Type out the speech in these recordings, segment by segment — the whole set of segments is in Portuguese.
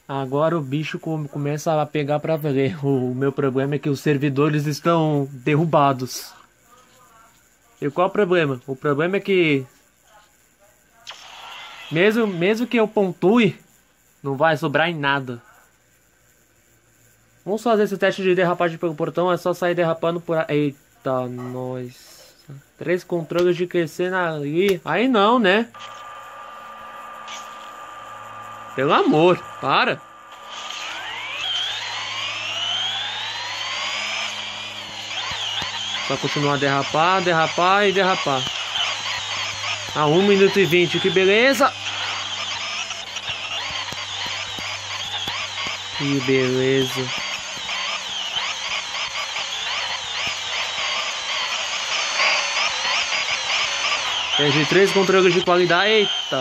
Agora o bicho começa a pegar pra valer. O meu problema é que os servidores estão derrubados. E qual é o problema? O problema é que mesmo que eu pontue, não vai sobrar em nada. Vamos fazer esse teste de derrapagem pelo portão. É só sair derrapando por aí. Eita, nós. 3 controles de crescer ali. Aí não, né? Pelo amor, para. Só continuar a derrapar, derrapar e derrapar. A 1 minuto e 20, que beleza. Que beleza. Teste 3 controles de qualidade. Eita.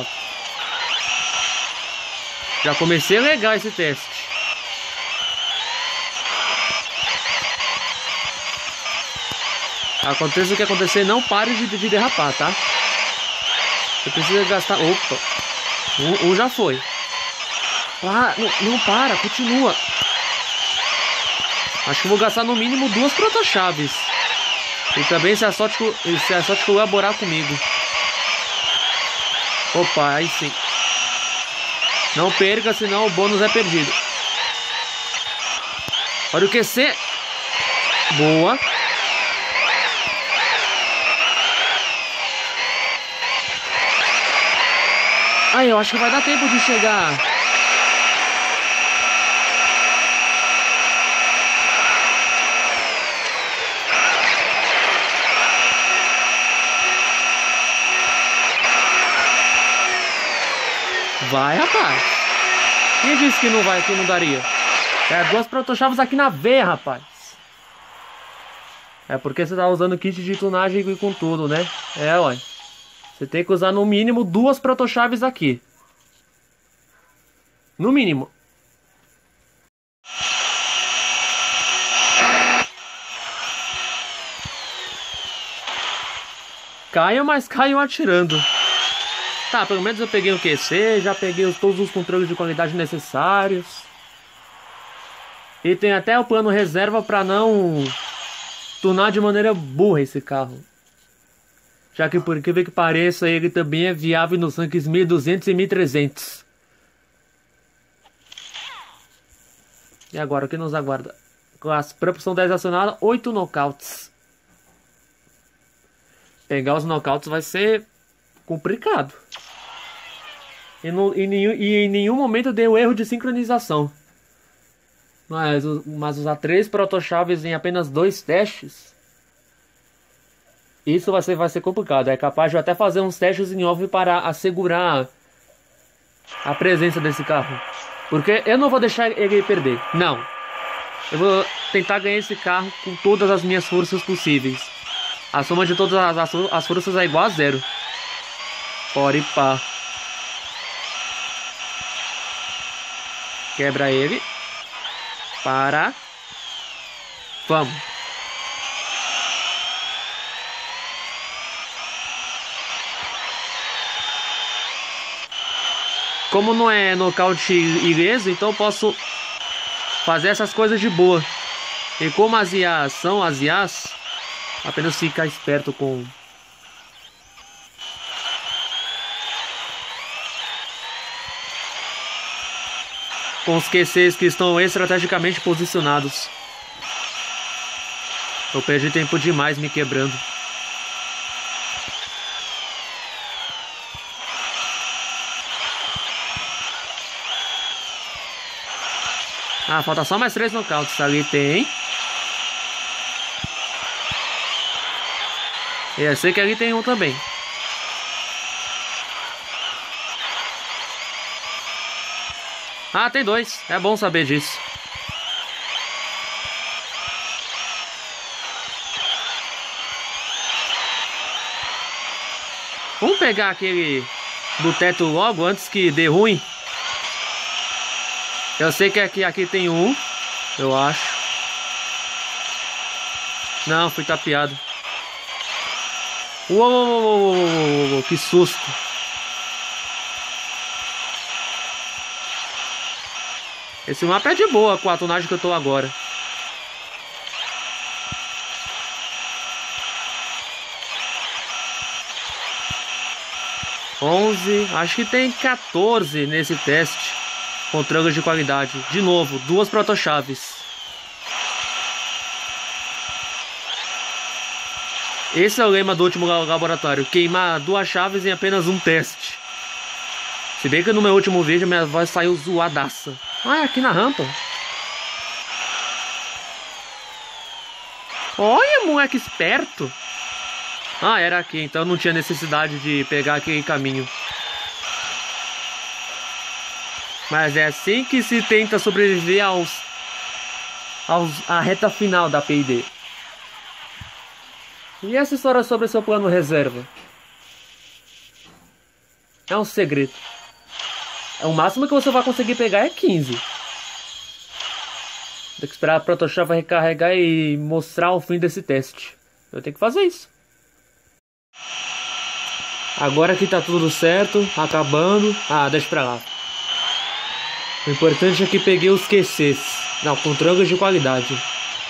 Já comecei legal esse teste. Aconteça o que acontecer, não pare de derrapar, tá? Você precisa gastar... Opa. Um já foi. Ah, não para, continua. Acho que vou gastar no mínimo 2 protochaves. E também se a sorte colaborar comigo. Opa, aí sim. Não perca, senão o bônus é perdido. Olha o QC. Boa. Aí, eu acho que vai dar tempo de chegar. Vai, rapaz. Quem disse que não vai, que não daria? É 2 protochaves aqui na veia, rapaz. É porque você tá usando kit de tunagem com tudo, né? É, ué. Você tem que usar no mínimo 2 protochaves aqui. No mínimo. Caiam, mas caiam atirando. Tá, pelo menos eu peguei o QC, já peguei todos os controles de qualidade necessários. E tem até o plano reserva pra não tunar de maneira burra esse carro. Já que por que pareça, ele também é viável nos ranks 1200 e 1300. E agora, o que nos aguarda? Classe propulsão 10 acionada, 8 nocautes. Pegar os nocautes vai ser complicado. E em nenhum momento deu erro de sincronização. Mas usar 3 protochaves em apenas 2 testes, isso vai ser complicado. É capaz de eu até fazer uns testes em off para assegurar a presença desse carro. Porque eu não vou deixar ele perder. Não. Eu vou tentar ganhar esse carro com todas as minhas forças possíveis. A soma de todas as forças é igual a 0. Pode pá. Quebra ele. Para. Vamos. Como não é nocaute ileso, então eu posso fazer essas coisas de boa. E como as IAs são as IAs, apenas ficar esperto com... com os QCs que estão estrategicamente posicionados. Eu perdi tempo demais me quebrando. Ah, falta só mais 3 nocautes. Ali tem. E eu sei que ali tem um também. Ah, tem 2. É bom saber disso. Vamos pegar aquele do teto logo antes que dê ruim. Eu sei que aqui tem um. Eu acho. Não, fui tapeado. Uou, que susto. Esse mapa é de boa com a tonagem que eu tô agora. Acho que tem 14 nesse teste com trancas de qualidade. De novo, 2 protochaves. Esse é o lema do último laboratório: queimar 2 chaves em apenas um teste. Se bem que no meu último vídeo minha voz saiu zoadaça. Ah, é aqui na rampa. Olha, moleque esperto. Ah, era aqui, então não tinha necessidade de pegar aquele caminho. Mas é assim que se tenta sobreviver à reta final da P&D. E essa história sobre seu plano reserva? É um segredo. O máximo que você vai conseguir pegar é 15. Tem que esperar a Protochave recarregar e mostrar o fim desse teste. Eu tenho que fazer isso. Agora que tá tudo certo, acabando. Ah, deixa pra lá. O importante é que peguei os QCs. Não, com trancas de qualidade.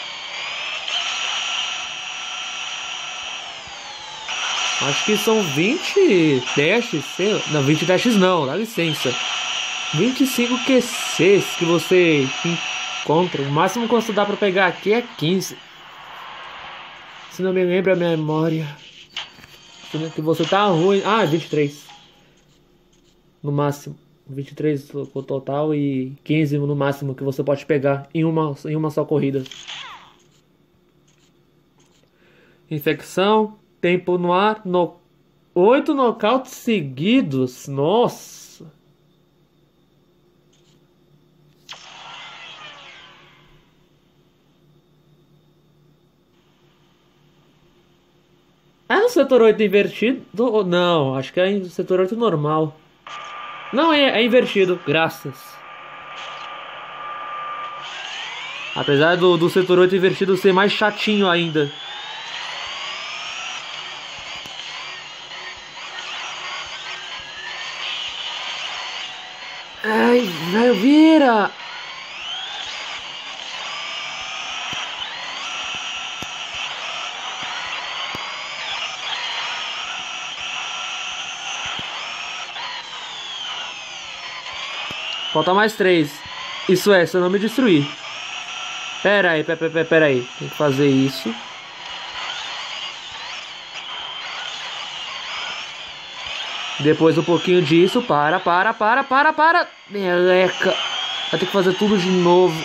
Acho que são 20 testes. Não, 20 testes não, dá licença. 25 QCs que você encontra. O máximo que você dá pra pegar aqui é 15. Se não me lembra a minha memória. Que você tá ruim. Ah, 23. No máximo. 23 o total e 15 no máximo que você pode pegar em uma só corrida. Infecção. Tempo no ar. 8 nocautes seguidos. Nossa. É no setor 8 invertido? Não, acho que é no setor 8 normal. Não, é invertido, graças. Apesar do setor 8 invertido ser mais chatinho ainda. Ai, velho, vira! Falta mais 3. Isso é, se eu não me destruir. Pera aí. Tem que fazer isso. Depois um pouquinho disso. Para. Meleca. Vai ter que fazer tudo de novo.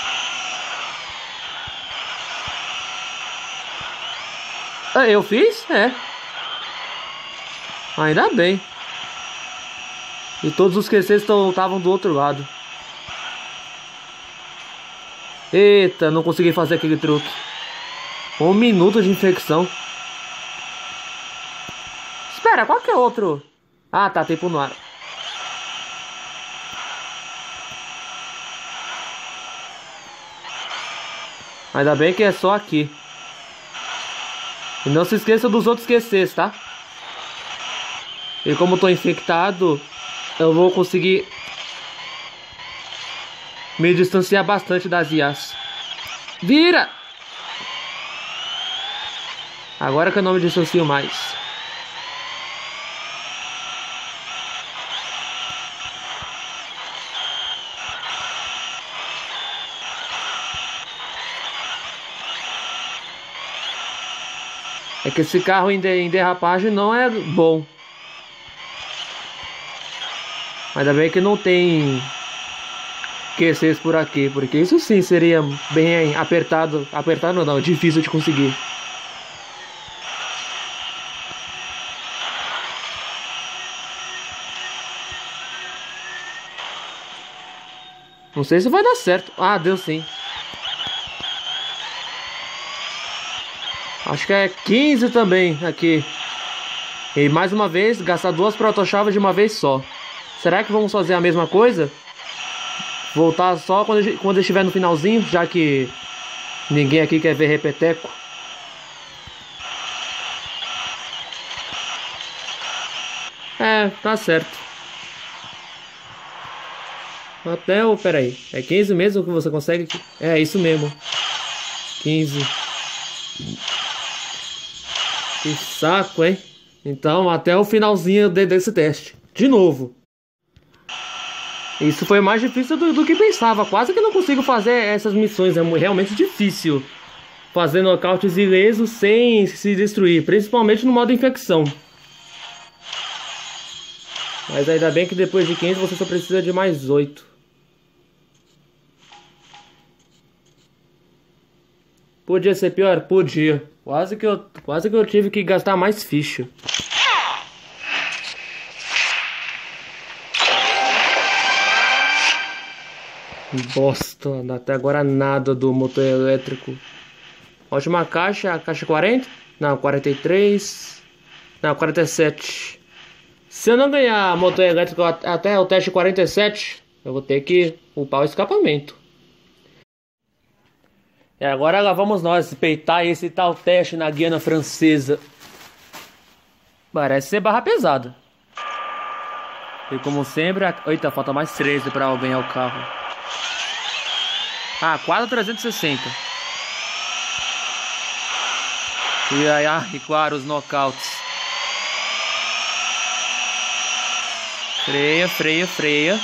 Ah, eu fiz? É. Ainda bem. E todos os QCs estavam do outro lado. Eita, não consegui fazer aquele truque. 1 minuto de infecção. Espera, qual que é outro? Ah, tá, tempo no ar. Ainda bem que é só aqui. E não se esqueça dos outros QCs, tá? E como eu tô infectado, eu vou conseguir me distanciar bastante das IAs. Vira! Agora que eu não me distancio mais. É que esse carro em derrapagem não é bom. Ainda bem que não tem QCs por aqui, porque isso sim seria bem apertado. Apertado não, difícil de conseguir. Não sei se vai dar certo. Ah, deu sim. Acho que é 15 também aqui. E mais uma vez, gastar 2 protochaves de uma vez só. Será que vamos fazer a mesma coisa? Voltar só quando estiver no finalzinho, já que ninguém aqui quer ver repeteco. É, tá certo. Até o... Pera aí. É 15 mesmo que você consegue? É, isso mesmo. 15. Que saco, hein? Então, até o finalzinho desse teste. De novo. Isso foi mais difícil do que pensava. Quase que não consigo fazer essas missões. É realmente difícil fazer nocautes ilesos sem se destruir. Principalmente no modo infecção. Mas ainda bem que depois de 15 você só precisa de mais 8. Podia ser pior? Podia. Quase que eu tive que gastar mais ficha. Bosta, até agora nada do motor elétrico. Última caixa, a caixa 40? Não, 43. Não, 47. Se eu não ganhar motor elétrico até o teste 47, eu vou ter que upar o escapamento. E agora lá vamos nós peitar esse tal teste na Guiana Francesa. Parece ser barra pesada. E como sempre... Eita, falta mais 13 para eu ganhar o carro. Ah, quase 360. E claro, os knockouts. Freia, freia, freia.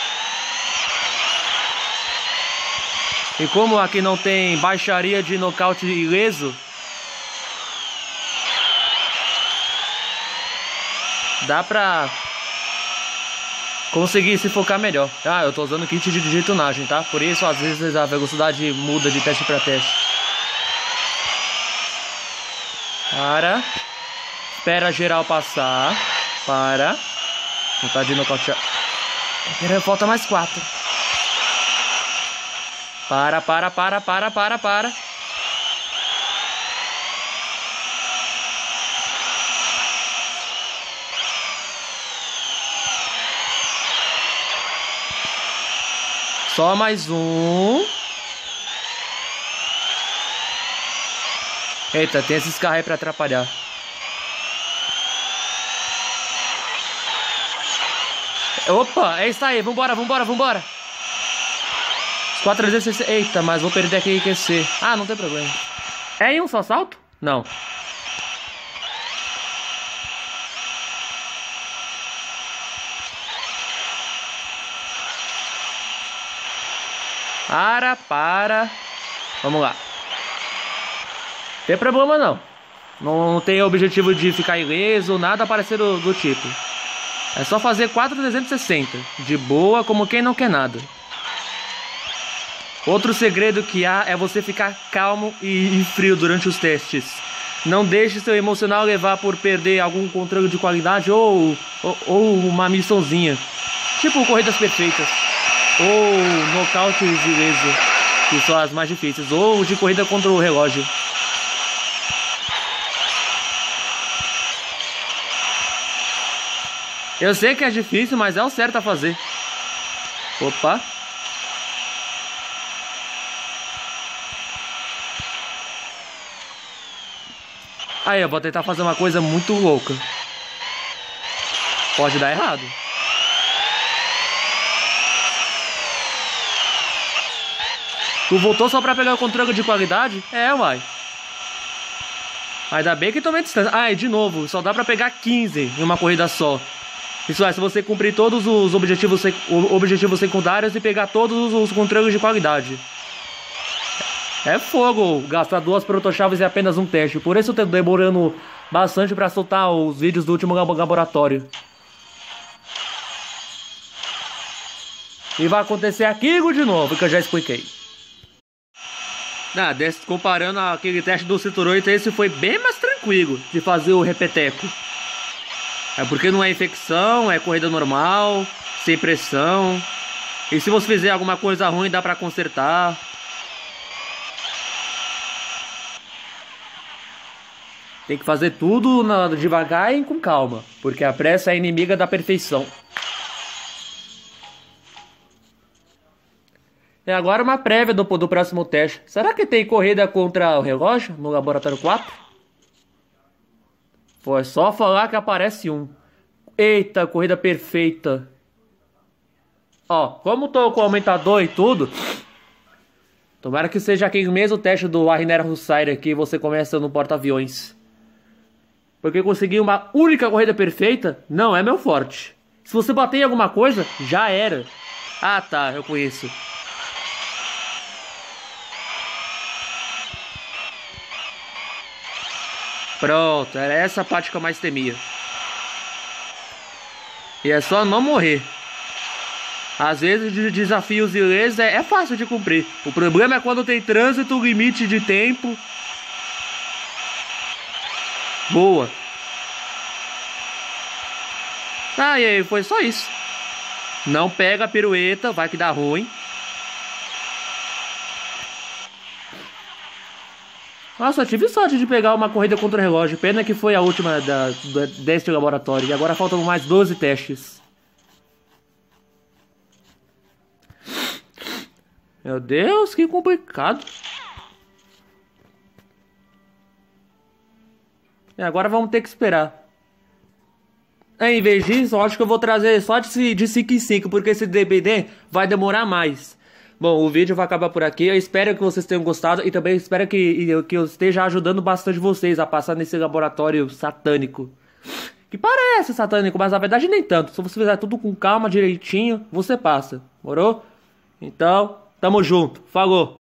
E como aqui não tem baixaria de nocaute ileso, dá pra conseguir se focar melhor. Ah, eu tô usando kit de tunagem, tá? Por isso às vezes a velocidade muda de teste pra teste. Para. Espera geral passar. Para. Vontade de nocautear. Falta mais 4. Para. Só mais um. Eita, tem esses carros aí pra atrapalhar. Opa, é isso aí, vambora. 460. Eita, mas vou perder aqui QC. Ah, não tem problema. É em um só salto? Não. Para. Vamos lá. Não tem problema não. Não tem objetivo de ficar ileso, nada parecido do tipo. É só fazer 4,360. De boa, como quem não quer nada. Outro segredo que há é você ficar calmo e frio durante os testes. Não deixe seu emocional levar por perder algum controle de qualidade ou uma missãozinha. Tipo corridas perfeitas. Ou nocaute ileso, que são as mais difíceis. Ou de corrida contra o relógio. Eu sei que é difícil, mas é o certo a fazer. Opa. Aí, eu vou tentar fazer uma coisa muito louca. Pode dar errado. Tu voltou só pra pegar o controle de qualidade? É, uai. Ainda bem que tomei distância. Ah, e de novo, só dá pra pegar 15 em uma corrida só. Isso é, se você cumprir todos os objetivos secundários e pegar todos os controles de qualidade. É fogo gastar 2 protochaves e apenas um teste. Por isso eu tô demorando bastante pra soltar os vídeos do último laboratório. E vai acontecer aquilo de novo, que eu já expliquei. Comparando aquele teste do Setor 8, esse foi bem mais tranquilo de fazer o repeteco. É porque não é infecção, é corrida normal, sem pressão. E se você fizer alguma coisa ruim, dá pra consertar. Tem que fazer tudo devagar e com calma, porque a pressa é inimiga da perfeição. E agora uma prévia do próximo teste. Será que tem corrida contra o relógio no laboratório 4? Foi só falar que aparece um. Eita, corrida perfeita. Ó, como tô com o aumentador e tudo, tomara que seja aquele mesmo teste do Arnera Hussair aqui, você começa no porta-aviões. Porque conseguir uma única corrida perfeita não é meu forte. Se você bater em alguma coisa, já era. Ah tá, eu conheço. Pronto, era essa a parte que eu mais temia. E é só não morrer. Às vezes de desafios ilês é fácil de cumprir. O problema é quando tem trânsito, limite de tempo. Boa. Ah, e aí, foi só isso. Não pega a pirueta, vai que dá ruim. Nossa, eu tive sorte de pegar uma corrida contra o relógio. Pena que foi a última deste laboratório. E agora faltam mais 12 testes. Meu Deus, que complicado. E agora vamos ter que esperar. Em vez disso, eu acho que eu vou trazer só de 5 em 5, porque esse DBD vai demorar mais. Bom, o vídeo vai acabar por aqui. Eu espero que vocês tenham gostado e também espero que eu esteja ajudando bastante vocês a passar nesse laboratório satânico. Que parece satânico, mas na verdade nem tanto. Se você fizer tudo com calma, direitinho, você passa. Morou? Então, tamo junto. Falou!